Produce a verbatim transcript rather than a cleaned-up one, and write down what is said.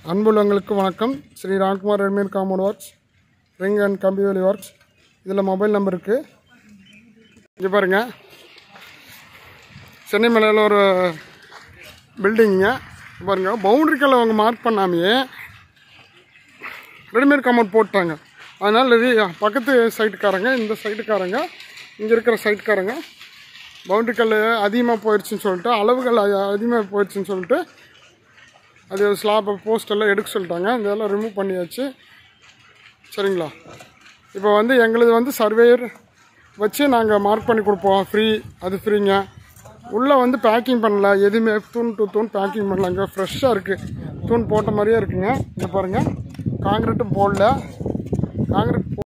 அன்புள்ளவங்களுக்கு வணக்கம். Shri Ramkumar readymade compound works, ring and கம்பி வேலி ஒர்க்ஸ். இதில் மொபைல் நம்பர் இருக்குது. இங்கே பாருங்கள், சென்னை மலையில் ஒரு பில்டிங்க பாருங்கள். பவுண்ட்ரிக்கல்ல அவங்க மார்க் பண்ணாமையே ரெடிமேட் காம்பவுண்ட் போட்டாங்க. அதனால் பக்கத்து சைட்டுக்காரங்க, இந்த சைட்டுக்காரங்க, இங்கே இருக்கிற சைட்டுக்காரங்க பவுண்ட்ரிக்கல் அதிகமாக போயிடுச்சுன்னு சொல்லிட்டு, அளவுகள் அதிகமாக போயிடுச்சுன்னு சொல்லிட்டு அது ஸ்லாப்பை போஸ்டெல்லாம் எடுக்க சொல்லிட்டாங்க. இதெல்லாம் ரிமூவ் பண்ணியாச்சு. சரிங்களா? இப்போ வந்து எங்களுது வந்து சர்வேயர் வச்சு நாங்கள் மார்க் பண்ணி கொடுப்போம். ஃப்ரீ, அது ஃப்ரீங்க. உள்ளே வந்து பேக்கிங் பண்ணல, எதுவுமே தூண் டு தூண் பேக்கிங் பண்ணலாங்க. ஃப்ரெஷ்ஷாக இருக்குது, தூண் போட்ட மாதிரியே இருக்குங்க. இங்கே பாருங்கள், காங்கிரீட்டும் போடல. காங்கிரீட்